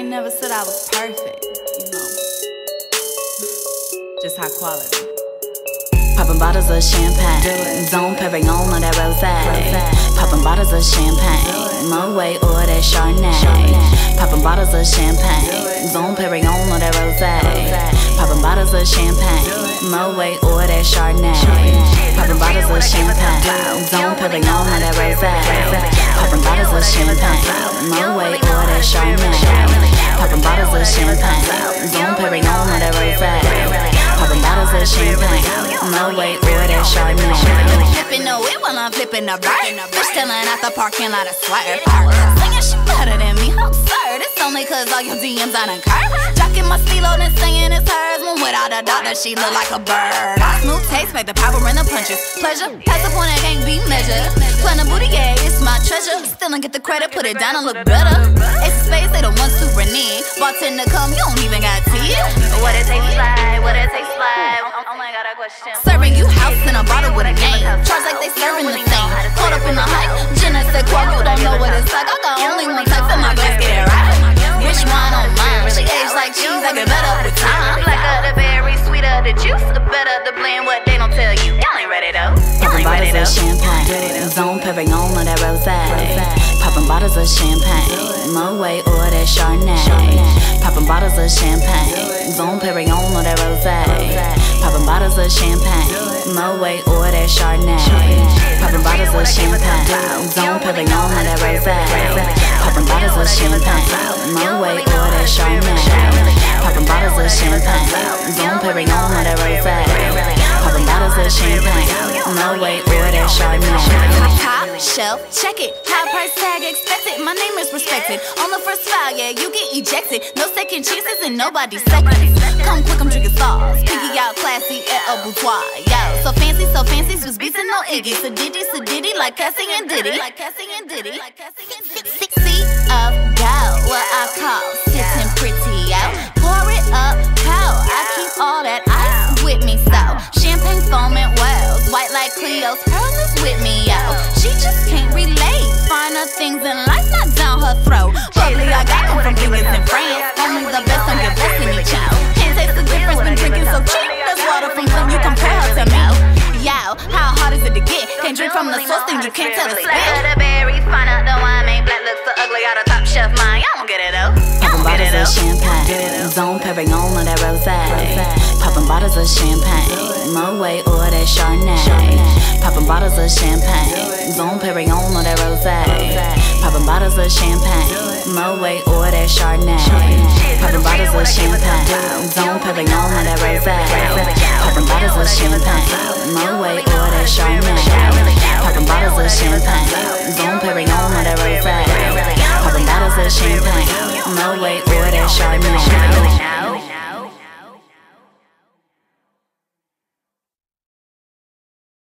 ain't never said I was perfect, you know. Just high quality. Popping bottles of champagne, Dom Perignon or that rosé. Popping bottles of champagne, Moet or that Chardonnay. Popping bottles of champagne, Dom Perignon or that rosé. Popping bottles of champagne, Moet or that Chardonnay. Popping bottles of champagne, Dom Perignon or that rosé. Popping bottles of champagne, Moet or that Chardonnay. Popping bottles of champagne, Dom Perignon or that rosé. Popping bottles of champagne, Moet or that Chardonnay. Flipping the whip while I'm flipping the bird. Bitch chillin' at the parking lot, I swear. Singing she better than me, I'm absurd. It's only cause all your DMs I done curve. Jocking my stilo and singing it's hers. When without a doctor, she look like a bird. Smooth taste, make the power in the punches. Pleasure, pass the point, it can't be measured. Plan a booty, yeah, it's my treasure. Still don't get the credit, put it down and look better. Ace of spades, they the ones to renege. Bartender come, you don't even got tea. What it tastes like, what it tastes like. Oh my god, I question. Serving you house in a bottle with a name. Charge like they serving the same. Caught up in the hype, Jenna said, "Qual, you don't know what it's like. I got only one type for my glass, get it right. Rich wine on mine, she aged like cheese, I get better with time. Blacker the berry, sweeter the juice, the better the blend. What they don't tell you, y'all ain't ready though. Popping bottles of champagne, Dom Perignon or that rosé. Popping bottles of champagne, Moet or that Chardonnay. Popping bottles of champagne, Dom Perignon or that rosé. Popping bottles of champagne, Moet or that Chardonnay. Popping bottles of champagne, Dom Perignon or that rosé. Popping bottles of champagne, Moet or that Chardonnay. Popping bottles of champagne, Dom Perignon or that rosé. Popping bottles of champagne, Moet or that Chardonnay. Top shelf, check it. High price tag expected. My name is respected. On the first file, yeah, you get ejected. No second chances and nobody seconds. Come quick, I'm drinking sauce. Pinky out classy at a boudoir. Yo, so fancy, was beats and no Iggy. So diddy, like Cassie and Diddy. Like Cassie and Diddy. 6 feet of gold, what I call sitting pretty out. Pour it up, how I keep all that ice with me, so champagne foaming wells, white like Cleo's pearls is with me, yo. She just can't relate, finer things in life not down her throat. Bubbly, I got them from Vegas and France. Only the best, I'm your best in each out. Can't taste the difference, been drinking so cheap. That's water from some you compare her to me. Yo, how hard is it to get? Can't drink from the source, then you can't tell the spit. The berries, find out the wine made black, looks so ugly, got a top shelf mine. Y'all don't get it though. Popping bottles of champagne, Dom Perignon or that rosé. Popping bottles of champagne, Moet or that Chardonnay. Popping bottles of champagne, Dom Perignon or that rosé. Popping bottles of champagne, Moet or that Chardonnay. Popping bottles of champagne, Dom Perignon or that rosé. Popping bottles of champagne, Moet or that Chardonnay. Popping bottles of champagne, Dom Perignon or that rosé. Popping bottles of champagne, Moet or that Chardonnay.